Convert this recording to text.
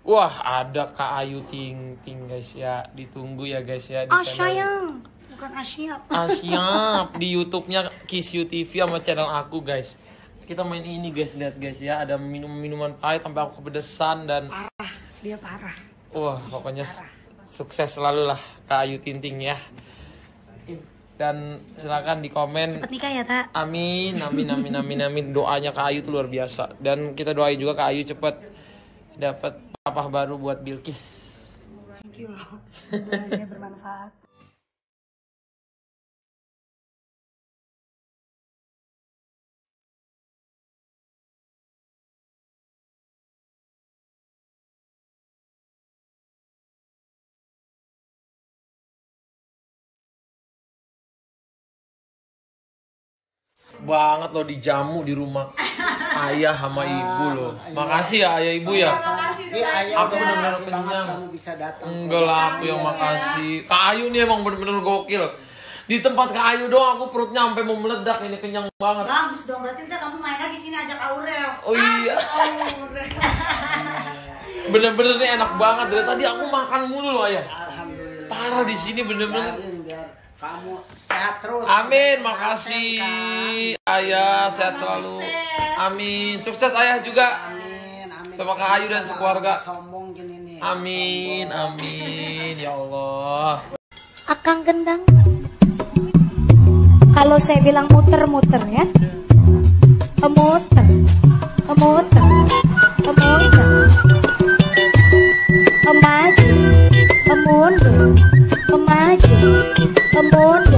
Wah, ada Kak Ayu Ting Ting guys ya. Ditunggu ya guys ya di sayang, bukan Asyap. Asyap di YouTube-nya Kiss You TV sama channel aku guys. Kita main ini guys, lihat guys ya, ada minuman pahit sampai aku kepedesan dan parah, dia parah. Wah, pokoknya sukses selalu lah Kak Ayu Ting Ting ya. Dan silakan di komen. Cepet nikah ya, Tak. Amin, amin, amin, amin, amin. Doanya Kak Ayu tuh luar biasa. Dan kita doain juga Kak Ayu cepet dapat papa baru buat Bilkis. Thank you. Doanya bermanfaat. Banget loh dijamu di rumah ayah sama ibu loh. Makasih ya ayah ibu ya. Aku benar-benar kenyang. Kamu bisa datang. Enggak lah, aku yang makasih. Kak Ayu nih emang bener-bener gokil. Di tempat Kak Ayu doang aku perutnya sampai mau meledak, ini kenyang banget. Bagus dong, berarti ntar kamu main lagi sini ajak Aurel. Oh iya. Bener-bener nih enak banget. Dari tadi aku makan mulu loh ayah. Alhamdulillah. Parah di sini bener-bener. Biar kamu sehat terus. Amin, makasih ayah, sehat selalu. Amin, sukses ayah juga. Amin, amin. Sama Kak Ayu dan sekeluarga. Sombong gini nih. Amin, amin, ya Allah. Akang Gendang. Kalau saya bilang muter-muter ya. Muter. Muter. Muter. Maju. Mundur. Maju. Mundur.